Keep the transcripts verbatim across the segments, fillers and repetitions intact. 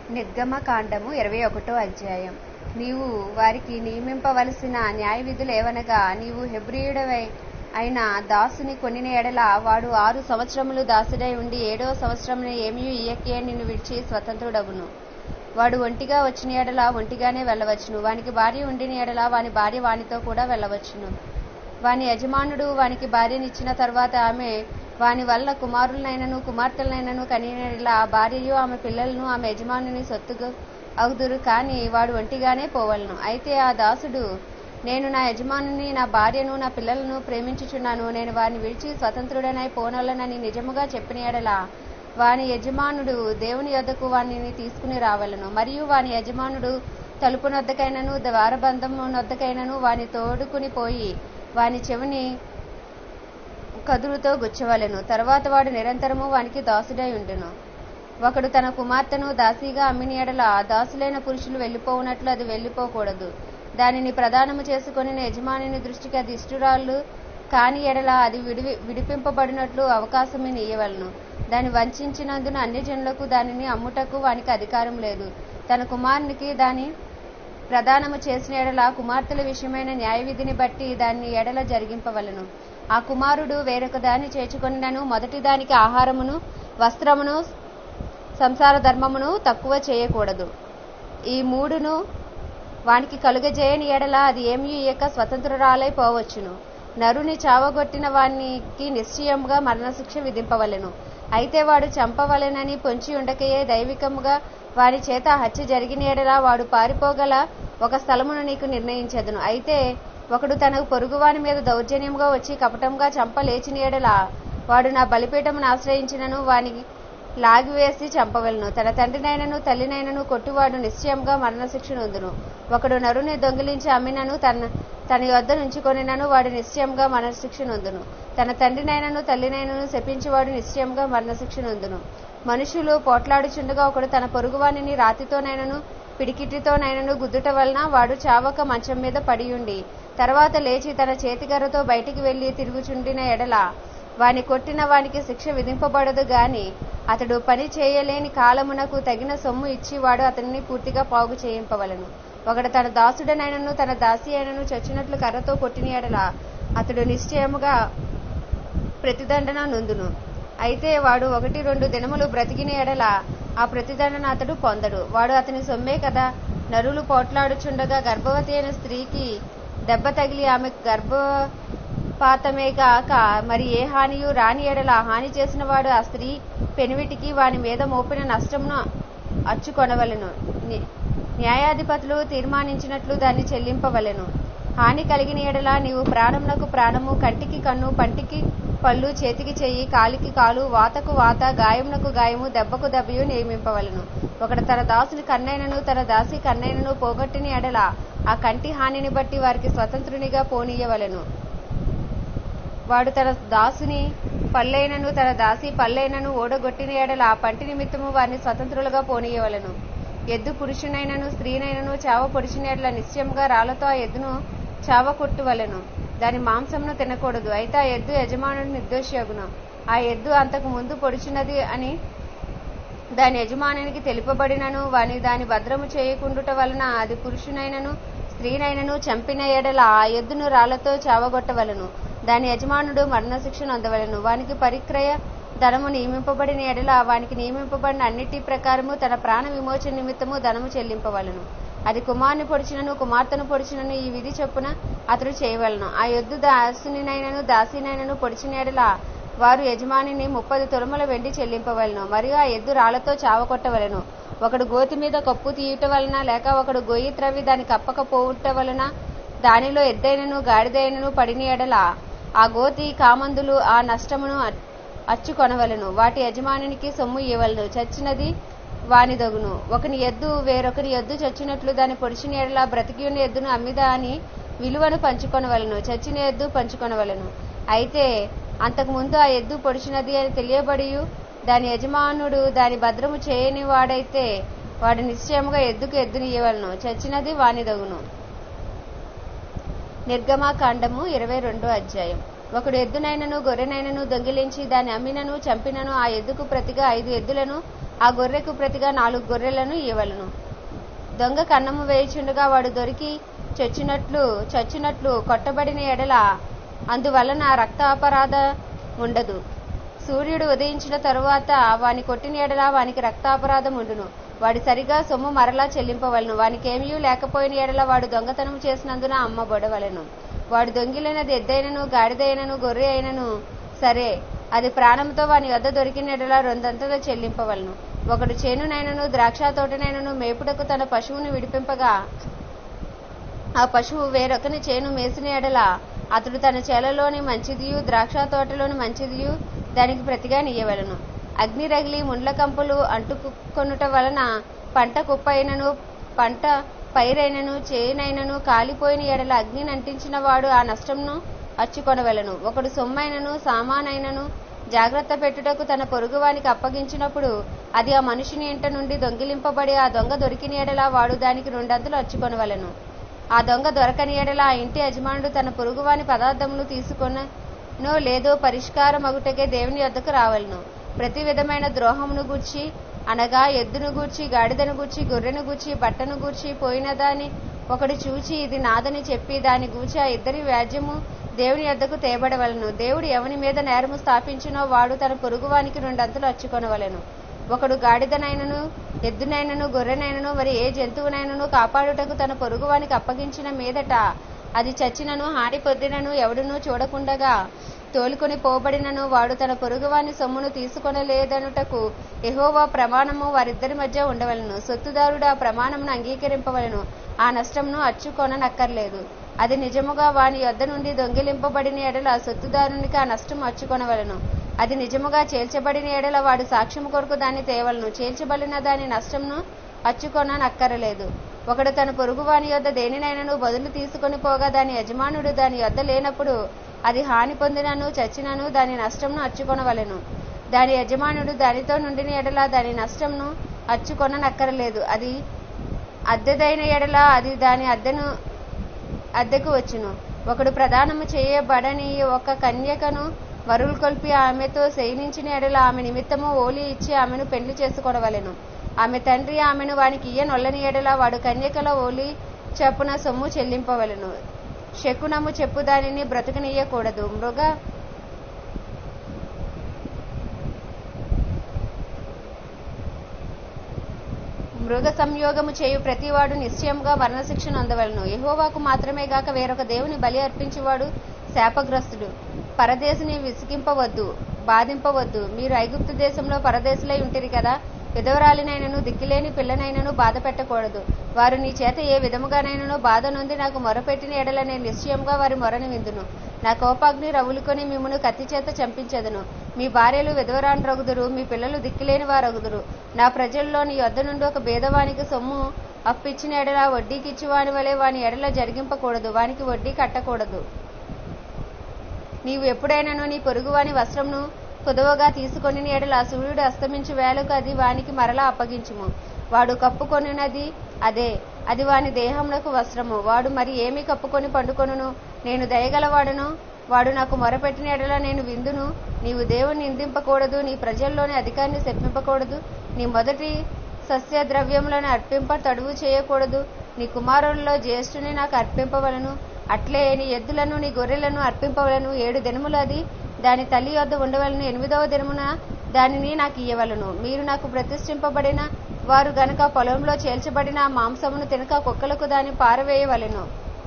నిర్గమకాండము ఇరవై ఒకటో అధ్యాయం. నీవు వారికి నియమింపవలసిన న్యాయవిధులేవనగా, నీవు హెబ్రీయుడవై అయిన దాసుని కొనిన ఎడల వాడు ఆరు సంవత్సరములు దాసుడై ఉండి ఏడవ సంవత్సరమున ఏమీ ఇయ్యకే నిన్ను విడిచి స్వతంత్రుడగును. వాడు ఒంటిగా వచ్చిన ఎడల ఒంటిగానే వెళ్ళవచ్చును. వానికి భార్య ఉండిన ఎడల వాని భార్య వానితో కూడా వెళ్ళవచ్చును. వాని యజమానుడు వానికి భార్యనిచ్చిన తర్వాత ఆమె వాని వల్ల కుమారులనైనను కుమార్తెలనైనను కనిన ఎడల ఆ భార్యయు ఆమె పిల్లలను ఆమె యజమానుని సొత్తుగా అగుదురు, కానీ వాడు ఒంటిగానే పోవలను. అయితే ఆ దాసుడు, నేను నా యజమానుని, నా భార్యను, నా పిల్లలను ప్రేమించుచున్నాను, నేను వారిని విడిచి స్వతంత్రుడనై పోనొల్లనని నిజముగా చెప్పిన ఎడల వాని యజమానుడు దేవుని యొద్దకు వానిని తీసుకుని రావలను. మరియు వాని యజమానుడు తలుపు నొద్దకైనను ద్వారబంధము నొద్దకైనను వాని తోడుకుని పోయి వాని చెవిని కదురుతో గుచ్చవలెను. తర్వాత వాడు నిరంతరము వానికి దాసుడై ఉండును. ఒకడు తన కుమార్తెను దాసీగా అమ్మిన ఎడల దాసులైన పురుషులు వెళ్ళిపోవునట్లు అది వెళ్ళిపోకూడదు. దానిని ప్రదానము చేసుకొని యజమానుని దృష్టికి అది ఇష్టురాళ్ళు కాని ఎడల అది విడివి విడిపింపబడినట్లు అవకాశమే నీయవలను. దాన్ని వంచినందున అన్యజనులకు దానిని అమ్ముటకు వానికి అధికారం లేదు. తన కుమారునికి దాని ప్రదానము చేసిన ఎడల కుమార్తెల విషయమైన న్యాయవిధిని బట్టి దాన్ని ఎడల జరిగింపవలను. ఆ కుమారుడు వేరొక దాన్ని చేర్చుకొనినను మొదటి దానికి ఆహారమును వస్త్రమును సంసార ధర్మమును తక్కువ చేయకూడదు. ఈ మూడును వానికి కలుగజేయని ఎడల అది ఏమీ ఇయ్యక స్వతంత్రురాలై పోవచ్చును. నరుని చావగొట్టిన వానికి నిశ్చయముగా మరణశిక్ష విధింపవలెను. అయితే వాడు చంపవలెనని పొంచి ఉండకయే దైవికముగా వాని చేత హత్య జరిగిన ఎడల వాడు పారిపోగల ఒక స్థలమును నీకు నిర్ణయించెదను. అయితే ఒకడు తన పొరుగువాని మీద దౌర్జన్యముగా వచ్చి కపటంగా చంప లేచిన ఎడల వాడు నా బలిపీఠమును ఆశ్రయించినను వానికి లాగివేసి చంపవలను. తన తండ్రినైనను తల్లినైనను కొట్టువాడు నిశ్చయంగా మరణశిక్ష నొందును. ఒకడు నరుని దొంగిలించి అమ్మినను తన తన యొద్ద నుంచుకొనినను వాడు నిశ్చయంగా మరణశిక్ష నొందును. తన తండ్రినైనను తల్లినైనను శపించేవాడు నిశ్చయంగా మరణశిక్ష నొందును. మనుషులు పోట్లాడుచుండగా ఒకడు తన పొరుగువానిని రాతితోనైనను పిడికిటితోనైనను గుద్దుట వలన వాడు చావక మంచం మీద పడియుండి తర్వాత లేచి తన చేతికర్రతో బయటికి వెళ్లి తిరుగుచుండిన ఎడల వాని కొట్టిన వానికి శిక్ష విధింపబడదు గాని అతడు పని చేయలేని కాలమునకు తగిన సొమ్ము ఇచ్చి వాడు అతనిని పూర్తిగా పాగు చేయింపవలను. ఒకడు తన దాసుడనైనను తన దాసి అయినను చచ్చినట్లు కర్రతో కొట్టిన ఎడల అతడు నిశ్చయముగా ప్రతిదండన నొందును. అయితే వాడు ఒకటి రెండు దినములు బ్రతికిన ఎడల ఆ ప్రతిదండన అతడు పొందడు. వాడు అతని సొమ్మే కదా. నరులు పోట్లాడుచుండగా గర్భవతి అయిన స్త్రీకి దెబ్బ తగిలి ఆమె గర్భపాతమే గాక మరి ఏ హానియు రాని ఎడల హాని చేసిన వాడు ఆ స్త్రీ పెనివిటికి వాని మీద మోపిన నష్టమును అచ్చుకొనవలెను. న్యాయాధిపతులు తీర్మానించినట్లు దాన్ని చెల్లింపవలెను. హాని కలిగిన ఎడల నీవు ప్రాణమునకు ప్రాణము, కంటికి కన్ను, పంటికి పళ్ళు, చేతికి చెయ్యి, కాలికి కాలు, వాతకు వాత, గాయమునకు గాయము, దెబ్బకు దెబ్బయు నియమింపవలను. ఒకడు తన దాసుని కన్నైనను తన దాసి కన్నైనను పోగొట్టిన ఎడల ఆ కంటి హానిని బట్టి వారికి స్వతంత్రునిగా పోనీయవలెను. వాడు తన దాసుని పల్లైనను తన దాసి పల్లైనను ఓడగొట్టిన ఎడల ఆ పంటి నిమిత్తము వారిని స్వతంత్రులుగా పోనీయవలెను. ఎద్దు పురుషునైనను స్త్రీనైనను చావ పొడిచిన ఎడల నిశ్చయముగా రాళ్లతో ఆ ఎద్దును చావ కొట్టువలెను. దాని మాంసమును తినకూడదు. అయితే ఆ ఎద్దు యజమానుడు నిర్దోషియగును. ఆ ఎద్దు అంతకు ముందు పొడిచినది అని దాని యజమానునికి తెలుపబడినను వాని దాని భద్రము చేయకుండుట వలన అది పురుషునైనను స్త్రీనైనను చంపిన ఎడల ఆ ఎద్దును రాళ్లతో చావగొట్టవలను. దాని యజమానుడు మరణశిక్ష నొందవలెను. వానికి పరిక్రయ ధనము నియమింపబడిన ఎడల వానికి నియమింపబడిన అన్నిటి ప్రకారము తన ప్రాణ విమోచన నిమిత్తము ధనము చెల్లింపవలను. అది కుమారుని పొడిచినను కుమార్తెను పొడిచినను ఈ విధి చొప్పున అతడు చేయవలను. ఆ ఎద్దు దాసునినైనను దాసినైనను పొడిచిన ఎడల వారు యజమానిని ముప్పది తులముల వెండి చెల్లింపవలను. మరియు ఆ ఎద్దు రాళ్లతో చావకొట్టవలను. ఒకడు గోతి మీద కప్పు తీయుట వలన లేక ఒకడు గొయ్యి త్రవ్వి దాని కప్పకపోవుట వలన దానిలో ఎద్దైనను గాడిదైనను పడిన ఎడల ఆ గోతి కామందులు ఆ నష్టమును అచ్చుకొనవలను. వాటి యజమానికి సొమ్ము ఇవ్వవలను. చచ్చినది వానిదగును. ఒకని ఎద్దు వేరొకని ఎద్దు చచ్చినట్లు దాన్ని పొడిచిన ఎడల బ్రతికి ఉన్న ఎద్దును అమ్మిదా అని విలువను పంచుకొనవలను. చచ్చిన ఎద్దు పంచుకొనవలను. అయితే అంతకుముందు ఆ ఎద్దు పొడిచినది అని తెలియబడి దాని యజమానుడు దాని భద్రము చేయని వాడైతే వాడు నిశ్చయముగా ఎద్దుకు ఎద్దును ఇవ్వవలను. చచ్చినది వానిదగును. నిర్గమకాండము ఇరవై రెండో అధ్యాయం. ఒకడు ఎద్దునైనను గొర్రెనైనను దొంగిలించి దాని అమ్మినను చంపినను ఆ ఎద్దుకు ప్రతిగా ఐదు ఎద్దులను ఆ గొర్రెకు ప్రతిగా నాలుగు గొర్రెలను ఇవ్వవలెను. దొంగ కన్నము వేయుచుండగా వాడు దొరికి చచ్చినట్లు చచ్చినట్లు కొట్టబడిన ఎడల అందువలన రక్తాపరాధముండదు. సూర్యుడు ఉదయించిన తరువాత వాని కొట్టిన ఎడల వానికి రక్తాపరాధం ఉండును. వాడి సరిగా సొమ్ము మరలా చెల్లింపవలను. వానికేమీ లేకపోయిన ఎడల వాడు దొంగతనం చేసినందున అమ్మబడవలెను. వాడు దొంగిలినది ఎద్దైనను గాడిదైనను గొర్రె అయినను సరే, అది ప్రాణంతో వాని వద్ద దొరికిన ఎడల రెండంతలు చెల్లింపవలను. ఒకడు చేనునైనను ద్రాక్ష తోటనైనను మేపుటకు తన పశువును విడిపింపగా ఆ పశువు వేరొకని చేను మేసిన ఎడల అతడు తన చేలలోని మంచిదియు ద్రాక్ష తోటలోని మంచిదియు దానికి ప్రతిగా నీయవలెను. అగ్ని రగిలి ముండ్ల కంపులు అంటుకొనుట వలన పంట కుప్పైనను పంట పైరైనను చేనైనను కాలిపోయిన ఎడల అగ్నిని అంటించిన వాడు ఆ నష్టంను అచ్చుకొనవలెను. ఒకడు సొమ్మైనను సామానైనను జాగ్రత్త పెట్టుటకు తన పొరుగువానికి అప్పగించినప్పుడు అది ఆ మనుషుని ఇంట నుండి దొంగిలింపబడి ఆ దొంగ దొరికిన ఎడల వాడు దానికి రెండంతలు అచ్చుకొనవలెను. ఆ దొంగ దొరకని ఎడల ఆ ఇంటి యజమానుడు తన పొరుగువాని పదార్థములు తీసుకొనో లేదో పరిష్కారమగుటకే దేవుని యొద్దకు రావలెను. ప్రతి విధమైన ద్రోహమును గూర్చి అనగా ఎద్దును గూర్చి గాడిదను గూర్చి గొర్రెను గూర్చి బట్టను గూర్చి పోయినదాని ఒకడు చూచి ఇది నాదని చెప్పి దాని గూర్చి ఆ ఇద్దరి వ్యాజ్యము దేవుని యొద్దకు తేబడవలెను. దేవుడు ఎవని మీద నేరము స్థాపించినో వాడు తన పొరుగువానికి రెండంతలు అచ్చుకొనవలెను. ఒకడు గాడిదనైనను ఎద్దునైనను గొర్రెనైనను మరి ఏ జంతువునైనను కాపాడుటకు తన పొరుగువానికి అప్పగించిన మీదట అది చచ్చినను హాని పొందినను ఎవడునూ చూడకుండగా తోలుకొని పోబడినను వాడు తన పొరుగువాని సొమ్మును తీసుకొనలేదనుటకు యెహోవా ప్రమాణము వారిద్దరి మధ్య ఉండవలెను. సొత్తుదారుడు ఆ ప్రమాణమును అంగీకరింపవలెను. ఆ నష్టమును అచ్చుకొననక్కర్లేదు. అది నిజముగా వాని యొద్ద నుండి దొంగిలింపబడిన ఎడల సొత్తుదారునికి ఆ నష్టం అచ్చుకొనవలెను. అది నిజముగా చేల్చబడిన ఎడల వాడు సాక్ష్యము కొరకు దాన్ని తేవలను. చేల్చబడిన దాని నష్టమును అచ్చుకొననక్కరలేదు. ఒకడు తన పొరుగువాని యొద్ద దేనినైనను బదులు తీసుకొని పోగా దాని యజమానుడు దాని యొద్ద లేనప్పుడు అది హాని పొందినను చచ్చినను దాని నష్టమును అచ్చుకొనవలెను. దాని యజమానుడు దానితో నుండిన ఎడల దాని నష్టమును అచ్చుకొననక్కరలేదు. అది అద్దెదైన ఎడల అది దాని అద్దెను అద్దెకు వచ్చును. ఒకడు ప్రదానము చేయబడని ఒక కన్యకను వరులు కొల్పి ఆమెతో శయనించిన ఎడల ఆమె నిమిత్తము ఓలి ఇచ్చి ఆమెను పెండ్లి చేసుకొనవలెను. ఆమె తండ్రి ఆమెను వానికి ఇయ్యనొల్లని ఎడల వాడు కన్యకల ఓలి చప్పున సొమ్ము చెల్లింపవలెను. శకునము చెప్పు దానిని బ్రతుకనీయకూడదు. మృగ మృగ సంయోగము చేయు ప్రతివాడు నిశ్చయముగా వర్ణశిక్ష నొందవలెను. యెహోవాకు మాత్రమే గాక వేరొక దేవుని బలి అర్పించేవాడు శాపగ్రస్తుడు. పరదేశిని విసిగింపవద్దు, బాధింపవద్దు. మీరు ఐగుప్తు దేశంలో పరదేశులై ఉంటిరి కదా. విధవరాలినైనను దిక్కులేని పిల్లనైనను బాధ పెట్టకూడదు. వారు నీ చేత ఏ విధముగానైనను బాధ నొంది నాకు మొరపెట్టిన ఎడల నేను నిశ్చయముగా వారి మొరని విందును. నా కోపాగ్ని రవులుకొని మిమ్మును కత్తి చేత చంపించెదను. మీ భార్యలు విధవరాండ్రగుదురు, మీ పిల్లలు దిక్కులేని వారగుదురు. నా ప్రజల్లో నీ యొద్ద నుండి ఒక భేదవానికి సొమ్ము అప్పిచ్చిన ఎడల వడ్డీకిచ్చి వాని వలె వాని ఎడల జరిగింపకూడదు, వానికి వడ్డీ కట్టకూడదు. నీవు ఎప్పుడైనాను నీ పొరుగువాని వస్త్రమును కుదవగా తీసుకొని ఎడల సూర్యుడు అస్తమించు వేళకు అది వానికి మరలా అప్పగించుము. వాడు కప్పుకొనినది అదే, అది వాని దేహమునకు వస్త్రము. వాడు మరి ఏమి కప్పుకొని పండుకొనును? నేను దయగలవాడను, వాడు నాకు మొరపెట్టిన ఎడల నేను విందును. నీవు దేవుని నిందింపకూడదు, నీ ప్రజల్లోని అధికారిని శపింపకూడదు. నీ మొదటి సస్య ద్రవ్యములను అర్పింప తడువు చేయకూడదు. నీ కుమారులలో జ్యేష్ఠుని నాకు అర్పింపవలను. అట్లే నీ ఎద్దులను నీ గొర్రెలను అర్పింపవలను. ఏడు దినములు అది దాని తల్లి వద్ద ఉండవలను. ఎనిమిదవ దినమున దానిని నాకు ఇయ్యవలను. మీరు నాకు ప్రతిష్ఠింపబడిన వారు గనుక పొలంలో చేల్చబడిన మాంసమును తినక కుక్కలకు దాన్ని పారవేయవలెను.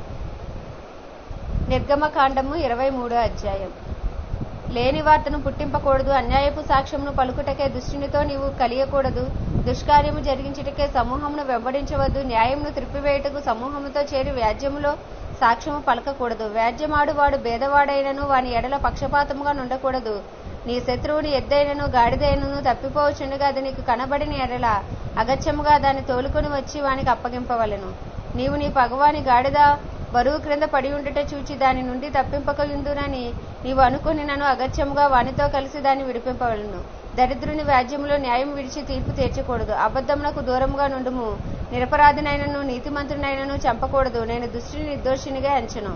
నిర్గమకాండము ఇరవై మూడో అధ్యాయం. లేని వార్తను పుట్టింపకూడదు. అన్యాయపు సాక్ష్యమును పలుకుటకే దుష్టునితో నీవు కలియకూడదు. దుష్కార్యము జరిగించుటకే సమూహమును వెంబడించవద్దు. న్యాయమును త్రిప్పివేయుటకు సమూహముతో చేరి వ్యాజ్యములో సాక్ష్యము పలకకూడదు. వ్యాజ్యమాడు వాడు భేదవాడైనను వాని ఎడల పక్షపాతముగా నుండకూడదు. నీ శత్రువుని ఎద్దైనను గాడిదైనను తప్పిపోవచ్చుండగా అది నీకు కనబడిన ఎడల అగత్యముగా దాన్ని తోలుకొని వచ్చి వానికి అప్పగింపవలెను. నీవు నీ పగవాని గాడిద బరువు క్రింద పడి ఉండుట చూచి దాని నుండి తప్పింపకయుందునని నీవు అనుకుని నన్ను అగత్యముగా వానితో కలిసి దాన్ని విడిపింపవలను. దరిద్రుని వ్యాజ్యములో న్యాయం విడిచి తీర్పు తీర్చకూడదు. అబద్ధమునకు దూరముగా నుండుము. నిరపరాధినైనను నీతిమంతునైనను చంపకూడదు. నేను దుష్టుని నిర్దోషినిగా ఎంచను.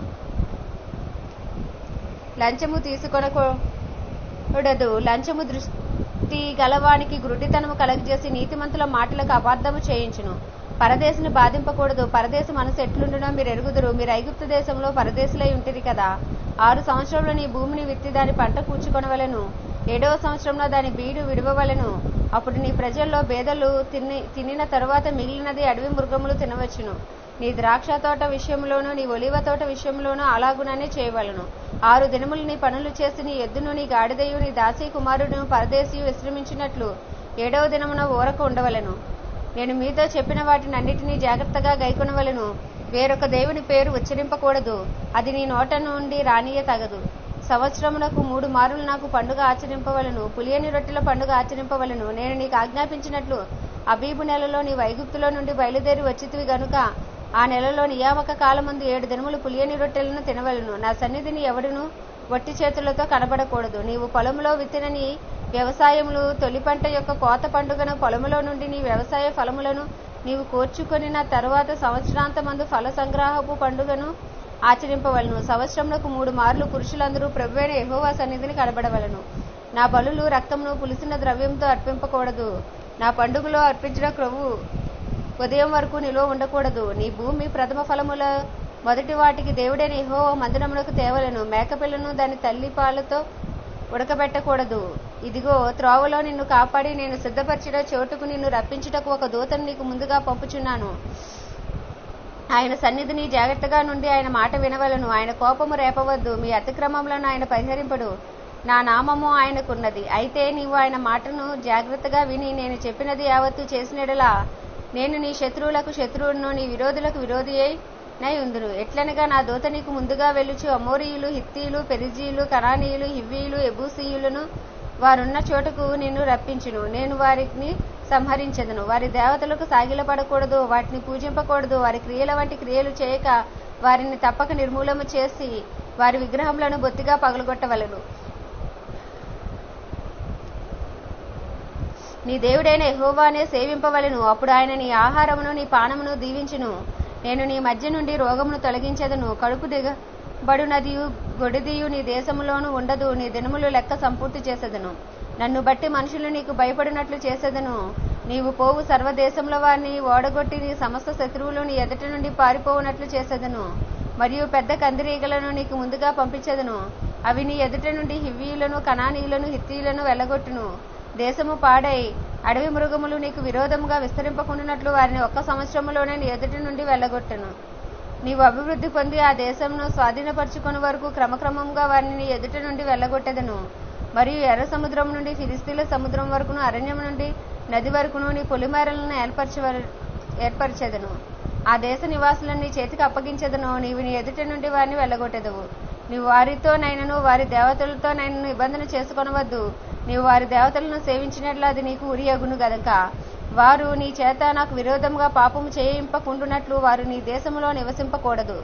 లంచము తీసుకొనకూడదు. లంచము భక్తి గలవానికి గ్రుడ్డితనము కలగజేసి నీతిమంతుల మాటలకు అబద్ధము చేయించును. పరదేశిని బాధింపకూడదు. పరదేశ మనసు ఎట్లుండునో మీరు ఎరుగుదురు. మీరు ఐగుప్తు దేశంలో పరదేశులై ఉంటిరి కదా. ఆరు సంవత్సరంలో నీ భూమిని విత్తి దాని పంట కూర్చుకొనవలెను. ఏడవ సంవత్సరంలో దాని బీడు విడవవలెను. అప్పుడు నీ ప్రజల్లో బేదలు తిని తినిన తరువాత మిగిలినది అడవి మృగములు తినవచ్చును. నీ ద్రాక్ష తోట విషయంలోనూ నీ ఒలివ తోట విషయంలోనూ అలాగుననే చేయవలను. ఆరు దినములు నీ పనులు చేసి నీ ఎద్దును నీ గాడిదయు నీ దాసీ కుమారుడును పరదేశీయు విశ్రమించినట్లు ఏడవ దినమున ఊరకు ఉండవలెను. నేను మీతో చెప్పిన వాటిని అన్నిటినీ జాగ్రత్తగా గైకొనవలెను. వేరొక దేవుని పేరు ఉచ్చరింపకూడదు. అది నీ నోట నుండి రానియ తగదు. సంవత్సరమునకు మూడు మారులు నాకు పండుగ ఆచరింపవలను. పులియని రొట్టెల పండుగ ఆచరింపవలను. నేను నీకు ఆజ్ఞాపించినట్లు అబీబు నెలలో నీ ఐగుప్తులో నుండి బయలుదేరి వచ్చితివి గనుక ఆ నెలలో నియామక కాలమందు ఏడు దినములు పులియని రొట్టెలను తినవలను. నా సన్నిధిని ఎవడును వట్టి చేతులతో కనబడకూడదు. నీవు పొలములో విత్తిన నీ వ్యవసాయములు తొలి పంట యొక్క కోత పండుగను పొలములో నుండి నీ వ్యవసాయ ఫలములను నీవు కూర్చుకొనిన తరువాత సంవత్సరాంతమందు ఫల సంగ్రహపు పండుగను ఆచరింపవలను. సంవత్సరమునకు మూడు మార్లు పురుషులందరూ ప్రభువైన యెహోవా సన్నిధిని కనబడవలను. నా బలులు రక్తమును పులిసిన ద్రవ్యంతో అర్పింపకూడదు. నా పండుగలో అర్పించిన క్రొవ్వు ఉదయం వరకు నిలువ ఉండకూడదు. నీ భూమి ప్రథమ ఫలముల మొదటి వాటికి దేవుడైన యెహోవా మందిరమునకు తేవలను. మేకపిల్లను దాని తల్లి పాలతో ఉడకబెట్టకూడదు. ఇదిగో త్రోవలో నిన్ను కాపాడి నేను సిద్ధపరిచిన చోటుకు నిన్ను రప్పించుటకు ఒక దూతను నీకు ముందుగా పంపుచున్నాను. ఆయన సన్నిధిని జాగ్రత్తగా నుండి ఆయన మాట వినవలను. ఆయన కోపము రేపవద్దు. మీ అతిక్రమములను ఆయన పరిహరింపడు. నా నామము ఆయనకున్నది. అయితే నీవు ఆయన మాటను జాగ్రత్తగా విని నేను చెప్పినది యావత్తు చేసినడలా నేను నీ శత్రువులకు శత్రువును నీ విరోధులకు విరోధి నై ఉందును. ఎట్లనగా నా దూత నీకు ముందుగా వెలుచు అమోరీయులు హిత్తీయులు పెరిజీయులు కనానీయులు హివ్వీయులు ఎబూసీయులను వారున్న చోటుకు నిన్ను రప్పించును. నేను వారిని సంహరించెదను. వారి దేవతలకు సాగిలపడకూడదు. వాటిని పూజింపకూడదు. వారి క్రియల వంటి క్రియలు చేయక వారిని తప్పక నిర్మూలము చేసి వారి విగ్రహములను బొత్తిగా పగలగొట్టవలెను. నీ దేవుడైన యెహోవానే సేవింపవలెను. అప్పుడు ఆయన నీ ఆహారమును నీ పానమును దీవించును. నేను నీ మధ్య నుండి రోగమును తొలగించెదను. కడుపు దిగబడునదియు గొడిదియు నీ దేశములోను ఉండదు. నీ దినములు లెక్క సంపూర్తి చేసేదను. నన్ను బట్టి మనుషులు నీకు భయపడినట్లు చేసేదను. నీవు పోవు సర్వదేశంలో వారిని ఓడగొట్టి నీ సమస్త శత్రువులు నీ ఎదుట నుండి పారిపోవునట్లు చేసేదను. మరియు పెద్ద కందిరీగలను నీకు ముందుగా పంపించెదను. అవి నీ ఎదుట నుండి హివ్వీయులను కనానీయులను హిత్తీయులను వెళ్ళగొట్టును. దేశము పాడై అడవి మృగములు నీకు విరోధముగా విస్తరింపకుండానట్లు వారిని ఒక్క సంవత్సరములోనే నీ ఎదుటి నుండి వెళ్ళగొట్టును. నీవు అభివృద్ధి పొంది ఆ దేశమును స్వాధీనపరచుకుని వరకు క్రమక్రమంగా వారిని నీ ఎదుట నుండి వెళ్ళగొట్టెదను. మరియు ఎర్ర సముద్రం నుండి ఫిలిస్తీన్ల సముద్రం వరకును అరణ్యం నుండి నది వరకును నీ పొలిమేరలను ఏర్పరచ ఏర్పరచెదను. ఆ దేశ నివాసులను నీ చేతికి అప్పగించెదను. నీవు నీ ఎదుట నుండి వారిని వెళ్ళగొట్టెదవు. నీవు వారితో నైనను వారి దేవతలతో నైనను నిబంధన చేసుకొనవద్దు. నీవు వారి దేవతలను సేవించినట్లు అది నీకు ఉరియగును గనుక వారు నీ చేత నాకు విరోధంగా పాపము చేయింపకుండునట్లు వారు నీ దేశములో నివసింపకూడదు.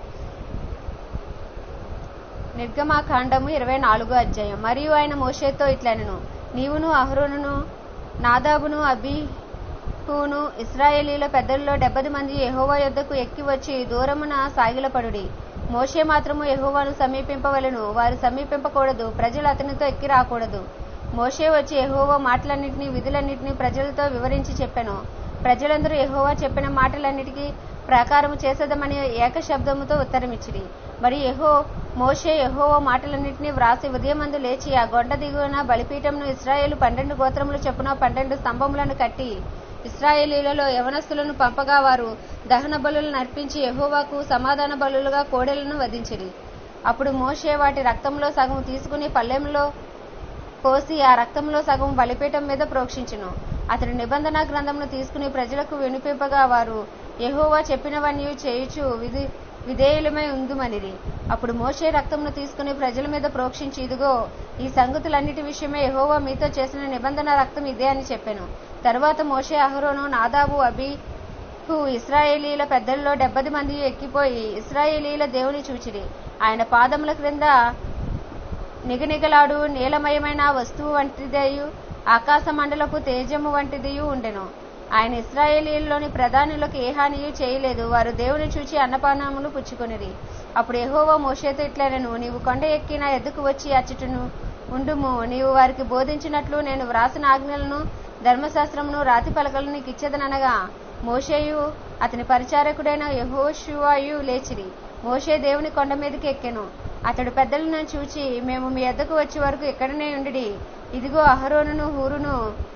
నిర్గమాకాండము ఇరవై నాలుగో అధ్యాయం. మరియు ఆయన మోషేతో ఇట్లనెను, నీవును అహరోనును నాదాబును అబీహును ఇశ్రాయేలీల పెద్దల్లో డెబ్బది మంది యెహోవా యొద్దకు ఎక్కి వచ్చి దూరమున సాగిలపడుడి. మోషే మాత్రము యెహోవాను సమీపింపవలెను. వారు సమీపింపకూడదు. ప్రజలు అతనితో ఎక్కి రాకూడదు. మోషే వచ్చి యెహోవా మాటలన్నింటినీ విధులన్నింటినీ ప్రజలతో వివరించి చెప్పెను. ప్రజలందరూ యెహోవా చెప్పిన మాటలన్నిటికీ ప్రకారము చేసేదమని ఏక శబ్దముతో ఉత్తరమిచ్చిరి. మరి యెహో మోషే యెహోవా మాటలన్నింటినీ వ్రాసి ఉదయమందు లేచి ఆ గొండ దిగువన బలిపీఠంను ఇశ్రాయేలు పన్నెండు గోత్రములు చొప్పున పన్నెండు స్తంభములను కట్టి ఇశ్రాయేలీలలో యవనస్తులను పంపగా వారు దహన బలులను అర్పించి యెహోవాకు సమాధాన బలులుగా కోడెలను వధించిరి. అప్పుడు మోషే వాటి రక్తంలో సగం తీసుకుని పల్లెంలో పోసి ఆ రక్తంలో సగం బలిపీఠం మీద ప్రోక్షించును. అతడు నిబంధన గ్రంథమును తీసుకుని ప్రజలకు వినిపింపగా వారు యెహోవా చెప్పినవన్నీ చేయుచు విధి విధేయులమై ఉందుమనిరి. అప్పుడు మోషే రక్తమును తీసుకుని ప్రజల మీద ప్రోక్షించి, ఇదిగో ఈ సంగతులన్నిటి విషయమే యెహోవా మీతో చేసిన నిబంధన రక్తం ఇదే అని చెప్పెను. తరువాత మోషే అహరోను నాదాబు అబీహు ఇశ్రాయేలీల పెద్దల్లో డెబ్బది మంది ఎక్కిపోయి ఇశ్రాయేలీల దేవుని చూచిరి. ఆయన పాదముల క్రింద నిగనిగలాడు నీలమయమైన వస్తువు వంటిదయు ఆకాశ మండలపు తేజము వంటిదియు ఉండెను. ఆయన ఇశ్రాయేలీలోని ప్రధానులకు ఏ హానియు చేయలేదు. వారు దేవుని చూచి అన్నపానములు పుచ్చుకొనిరి. అప్పుడు యెహోవా మోషేతో ఇట్లనెను, నీవు కొండ ఎక్కి నా ఎద్దుకు వచ్చి అచ్చటను ఉండుము. నీవు వారికి బోధించినట్లు నేను వ్రాసిన ఆజ్ఞలను ధర్మశాస్త్రమును రాతి పలకలను నీకు ఇచ్చేదనగా మోషేయు అతని పరిచారకుడైన యెహోషువయు లేచిరి. మోషే దేవుని కొండ మీదకి ఎక్కెను. అతడు పెద్దలను చూచి, మేము మీ యొద్దకు వచ్చే వరకు ఎక్కడనే ఉండిడి. ఇదిగో అహరోనును హూరును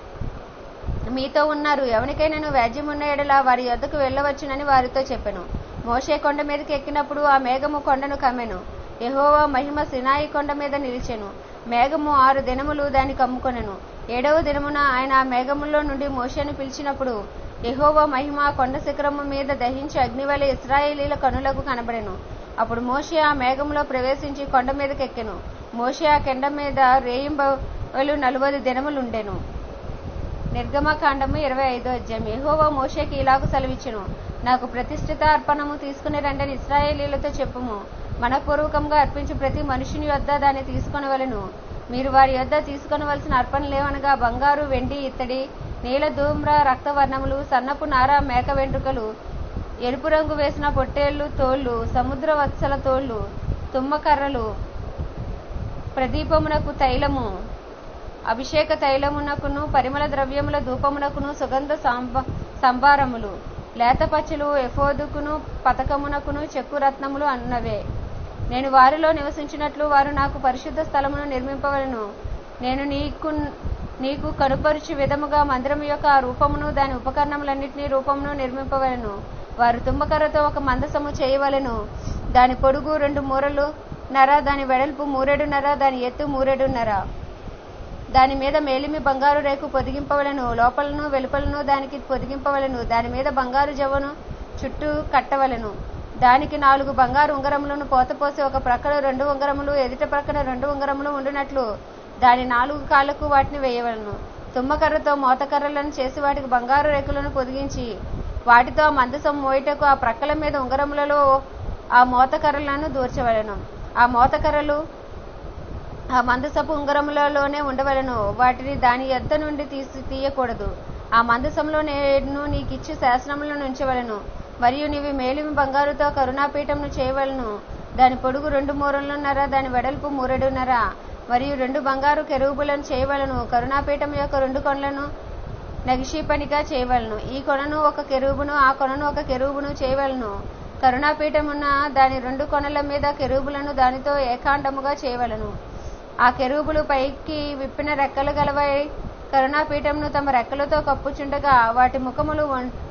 మీతో ఉన్నారు. ఎవరికైనా వ్యాజ్యం ఉన్న ఎడల వారి యొద్దకు వెళ్ళవచ్చునని వారితో చెప్పెను. మోషే కొండ మీదకి ఎక్కినప్పుడు ఆ మేఘము కొండను కమ్మెను. యెహోవా మహిమ సినాయి కొండ మీద నిలిచెను. మేఘము ఆరు దినములు దాన్ని కమ్ముకొనెను. ఏడవ దినమున ఆయన ఆ మేఘములో నుండి మోషేను పిలిచినప్పుడు యెహోవా మహిమ కొండ శిఖరము మీద దహించి అగ్నివలె ఇశ్రాయేలీల కనులకు కనబడెను. అప్పుడు మోషే ఆ మేఘములో ప్రవేశించి కొండ మీదకెక్కెను. మోషే ఆ కొండ మీద రేయింబవలు నలువై దినములుండెను. నిర్గమకాండము ఇరవై ఐదో అధ్యాయం. యెహోవా మోషేకి ఇలాగు సెలవిచ్చెను, నాకు ప్రతిష్ఠిత అర్పణము తీసుకుని రండని ఇశ్రాయేలీలతో చెప్పుము. మనపూర్వకంగా అర్పించు ప్రతి మనుషుని యొద్ద దాన్ని తీసుకొనవలెను. మీరు వారి యొద్ద తీసుకొనవలసిన అర్పణలేవనగా బంగారు, వెండి, ఇత్తడి, నీల, ధూమ్ర, రక్తవర్ణములు, సన్నపు నార, మేక వెంట్రుకలు, ఎరుపు రంగు వేసిన పొట్టేళ్లు తోళ్లు, సముద్ర వత్సల తోళ్లు, తుమ్మకర్రలు, ప్రదీపమునకు తైలము, అభిషేక తైలమునకును పరిమళ ద్రవ్యముల ధూపమునకును సుగంధ సాంబ సంభారములు, లేతపచ్చులు, ఎఫోదుకును పతకమునకును చెక్కు రత్నములు అన్నవే. నేను వారిలో నివసించినట్లు వారు నాకు పరిశుద్ధ స్థలమును నిర్మింపవలను. నేను నీకు నీకు కనుపరుచు విధముగా మందిరము యొక్క ఆ రూపమును దాని ఉపకరణములన్నింటినీ రూపమును నిర్మింపవలను. వారు తుమ్మకర్రతో ఒక మందసము చేయవలెను. దాని పొడుగు రెండు మూరలు నర, దాని వెడల్పు మూరెడున్నర, దాని ఎత్తు మూరెడున్నర. దాని మీద మేలిమి బంగారు రేకు పొదిగింపవలను. లోపలను వెలుపలను దానికి పొదిగింపవలను. దాని మీద బంగారు జవ్వను చుట్టూ కట్టవలను. దానికి నాలుగు బంగారు ఉంగరములను పోతపోసి ఒక ప్రక్కన రెండు ఉంగరములు ఎదుట ప్రక్కన రెండు ఉంగరములు ఉండునట్లు దాని నాలుగు కాళ్లకు వాటిని వేయవలను. తుమ్మకర్రతో మోతకర్రలను చేసి వాటికి బంగారు రేకులను పొదిగించి వాటితో మందసం మోయుటకు ఆ ప్రక్కల మీద ఉంగరములలో ఆ మోతకర్రలను దూర్చవలను. ఆ మోతకర్రలు ఆ మందసపు ఉంగరములలోనే ఉండవలను. వాటిని దాని యొద్ద నుండి తీసి తీయకూడదు. ఆ మందసంలో నేను నీకిచ్చి శాసనములను ఉంచవలను. మరియు నీవి మేలిమి బంగారుతో కరుణాపీఠమును చేయవలను. దాని పొడుగు రెండు మూరలున్నర, దాని వెడల్పు మూరెడున్నర. మరియు రెండు బంగారు కెరూబులను చేయవలను. కరుణాపీఠం యొక్క రెండు కొనలను నగిషీ పనిగా చేయవలను. ఈ కొనను ఒక కెరూబును, ఆ కొనను ఒక కెరూబును చేయవలను. కరుణాపీఠమున్న దాని రెండు కొనల మీద కెరూబులను దానితో ఏకాండముగా చేయవలను. ఆ కెరూబులు పైకి విప్పిన రెక్కలు గలవై కరుణాపీఠమును తమ రెక్కలతో కప్పుచుండగా వాటి ముఖములు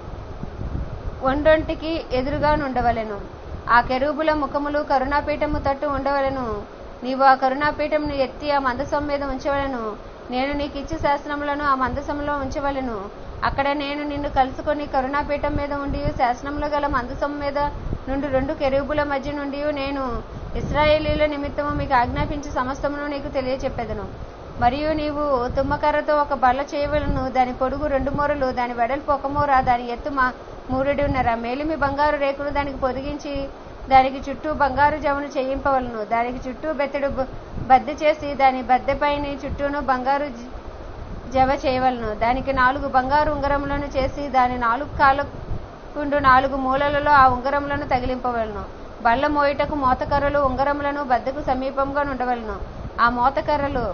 ఒండొంటికి ఎదురుగా నుండవలెను. ఆ కెరూబుల ముఖములు కరుణాపీఠము తట్టు ఉండవలెను. నీవు ఆ కరుణాపీఠమును ఎత్తి ఆ మందసం మీద ఉంచవలెను. నేను నీకు ఇచ్చి శాసనములను ఆ మందసంలో ఉంచవలెను. అక్కడ నేను నిన్ను కలుసుకొని కరుణాపీఠం మీద ఉండి శాసనములు గల మందసం మీద నుండి రెండు కెరూబుల మధ్య నుండి నేను ఇశ్రాయేలీల నిమిత్తము మీకు ఆజ్ఞాపించి సమస్తమును నీకు తెలియచెప్పెదను. మరియు నీవు తుమ్మకర్రతో ఒక బల్ల చేయవలను. దాని పొడుగు రెండు మూరలు, దాని వెడల్పు ఒక మూర, దాని ఎత్తు మా మూరెడున్నర. మేలిమి బంగారు రేకును దానికి పొదిగించి దానికి చుట్టూ బంగారు జవను చేయింపవలను. దానికి చుట్టూ బెత్తడు బద్దె చేసి దాని బద్దెపైని చుట్టూను బంగారు జవ చేయవలను. దానికి నాలుగు బంగారు ఉంగరములను చేసి దాని నాలుగు కాళ్ళకుండు నాలుగు మూలలలో ఆ ఉంగరములను తగిలింపవలను. బల్ల మోయుటకు మోతకర్రలు ఉంగరములను బద్దకు సమీపంగా ఉండవలను. ఆ మోతకర్రలు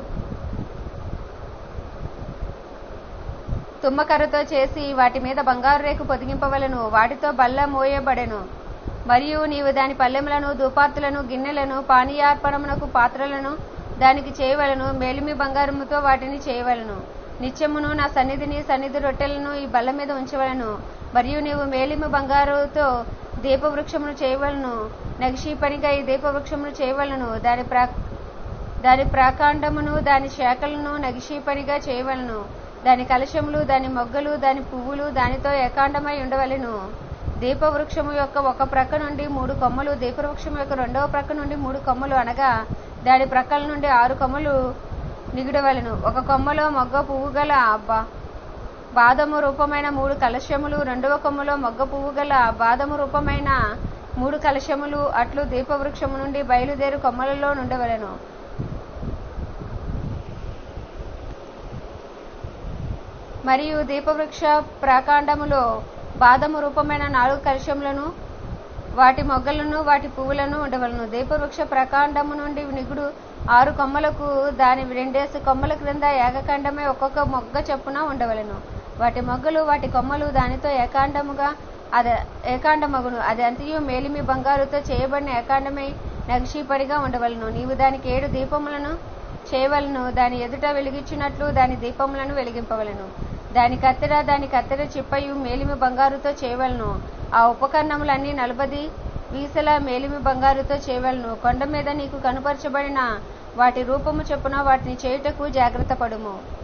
తుమ్మకర్రతో చేసి వాటి మీద బంగారు రేకు పొదిగింపవలను. వాటితో బల్ల మోయబడెను. మరియు నీవు దాని పల్లెములను, ధూపార్తులను, గిన్నెలను, పానీయార్పణమునకు పాత్రలను దానికి చేయవలను. మేలిమి బంగారముతో వాటిని చేయవలను. నిత్యమును నా సన్నిధిని సన్నిధి రొట్టెలను ఈ బల్ల మీద ఉంచవలను. మరియు నీవు మేలిమి బంగారుతో దీపవృక్షమును చేయవలను. నగిషీ పనిగా ఈ దీపవృక్షమును చేయవలను. దాని ప్రా దాని ప్రాకాండమును దాని శాఖలను నగిషీ పనిగా చేయవలను. దాని కలశములు, దాని మొగ్గలు, దాని పువ్వులు దానితో ఏకాండమై ఉండవలెను. దీపవృక్షము యొక్క ఒక ప్రక్క నుండి మూడు కొమ్మలు, దీపవృక్షము యొక్క రెండవ ప్రక్క నుండి మూడు కొమ్మలు అనగా దాని ప్రక్కల నుండి ఆరు కొమ్మలు నిగుడవలెను. ఒక కొమ్మలో మొగ్గ పువ్వు గల బాదము రూపమైన మూడు కలశములు, రెండవ కొమ్మలో మొగ్గ పువ్వు గల బాదము రూపమైన మూడు కలశములు అట్లు దీపవృక్షము నుండి బయలుదేరు కొమ్మలలో నుండవలెను. మరియు దీపవృక్ష ప్రాకాండములో బాదము రూపమైన నాలుగు కలశములను, వాటి మొగ్గలను, వాటి పువ్వులను ఉండవలను. దీపవృక్ష ప్రాకాండము నుండి నిగుడు ఆరు కొమ్మలకు దాని రెండేసి కొమ్మల క్రింద ఏకకాండమై ఒక్కొక్క మొగ్గ చొప్పున ఉండవలెను. వాటి మొగ్గలు వాటి కొమ్మలు దానితో ఏకాండముగా అది ఏకాండమగును. అది అంతయు మేలిమి బంగారుతో చేయబడిన ఏకాండమై నగిషీపడిగా ఉండవలను. నీవు దానికి ఏడు దీపములను చేయవలను. దాని ఎదుట వెలిగించినట్లు దాని దీపములను వెలిగింపవలను. దాని కత్తెర దాని కత్తెర చిప్పయు మేలిమి బంగారుతో చేయవలను. ఆ ఉపకరణములన్నీ నలభది వీసల మేలిమి బంగారుతో చేయవలను. కొండ మీద నీకు కనుపరచబడిన వాటి రూపము చొప్పున వాటిని చేయుటకు జాగ్రత్త పడుము.